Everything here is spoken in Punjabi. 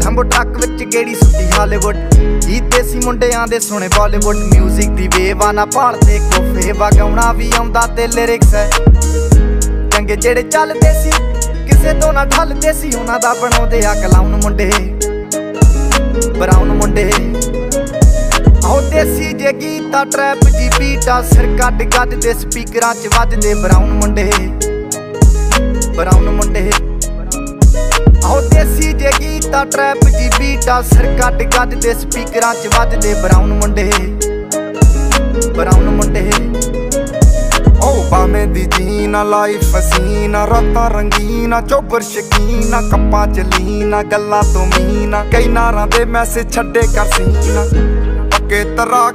ਲੈਂਬੋ ਟਰੱਕ ਵਿੱਚ ਗੇੜੀ ਸੁੱਟੀ ਹਾਲੀਵੁੱਡ ਜੀ ਦੇਸੀ ਮੁੰਡਿਆਂ ਦੇ ਸੁਣੇ ਬਾਲੀਵੁੱਡ ਮਿਊਜ਼ਿਕ ਦੀ ਵੇਵਾ ਨਾ ਭਾਲਦੇ ਕੋਫੇ ਵਗਾਉਣਾ ਵੀ ਆਉਂਦਾ ਤੇ ਲਿਰਿਕਸ ਹੈ ਚੰਗੇ ਜਿਹੜੇ ਚੱਲਦੇ ਸੀ ਕਿਸੇ ਤੋਂ ਨਾ ਢਲਦੇ ਸੀ ਉਹਨਾਂ ਦਾ ਬਣਾਉਂਦੇ ਆ ਕਲਾਉਨ ਮੁੰਡੇ ਬਰਾਉਨ ਮੁੰਡੇ ਆਉ ਦੇਸੀ ਜੇ ਗੀਤਾ ਟਰੈਪ ਜੀ ਬੀਟਾ ਸਿਰ ਕੱਢ ਗੱਜਦੇ ਸਪੀਕਰਾਂ 'ਚ ਵੱਜਦੇ ਬਰਾਉਨ ਮੁੰਡੇ ਆਉ ਦੇਸੀ ਜੇ ਗੀਤਾ ਟਰੈਪ ਜੀ ਬੀਟਾ ਸਿਰ ਕੱਢ ਗੱਜਦੇ ਸਪੀਕਰਾਂ 'ਚ ਵੱਜਦੇ ਬਰਾਉਨ ਮੁੰਡੇ ਓ ਬਾਵੇਂ ਦੀ ਜੀਨਾ ਲਾਈਫ ਹਸੀਨਾ ਰਾਤਾਂ ਰੰਗੀਨਾ ਚੋਬਰ ਸ਼ਕੀਨਾ ਕੱਪਾਂ ਚ ਲੀਨਾ ਗੱਲਾਂ ਤੋਂ ਮੀਨਾ ਕਈ ਨਾਰਾਂ ਦੇ ਮੈਸੇਜ ਛੱਡੇ ਕਰ ਸੀਨਾ ਪੱਕੇ ਤਰਾ